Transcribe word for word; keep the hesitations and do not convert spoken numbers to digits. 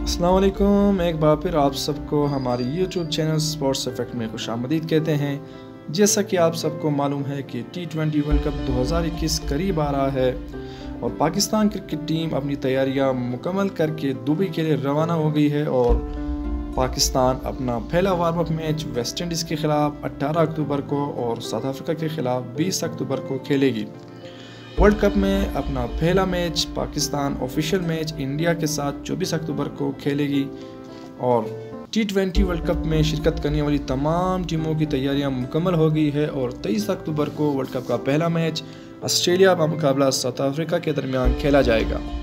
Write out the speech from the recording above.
अस्सलाम वालेकुम। एक बार फिर आप सबको हमारी यूट्यूब चैनल स्पोर्ट्स इफेक्ट में खुशामदीद कहते हैं। जैसा कि आप सबको मालूम है कि टी ट्वेंटी वर्ल्ड कप दो हज़ार इक्कीस करीब आ रहा है और पाकिस्तान क्रिकेट टीम अपनी तैयारियां मुकम्मल करके दुबई के लिए रवाना हो गई है और पाकिस्तान अपना पहला warm up match West Indies के ख़िलाफ़ अठारह अक्टूबर को और साउथ अफ्रीका के ख़िलाफ़ बीस अक्टूबर को खेलेगी। वर्ल्ड कप में अपना पहला मैच पाकिस्तान ऑफिशियल मैच इंडिया के साथ चौबीस अक्टूबर को खेलेगी और टी ट्वेंटी वर्ल्ड कप में शिरकत करने वाली तमाम टीमों की तैयारियां मुकम्मल हो गई है और तेईस अक्टूबर को वर्ल्ड कप का पहला मैच ऑस्ट्रेलिया का मुकाबला साउथ अफ्रीका के दरमियान खेला जाएगा।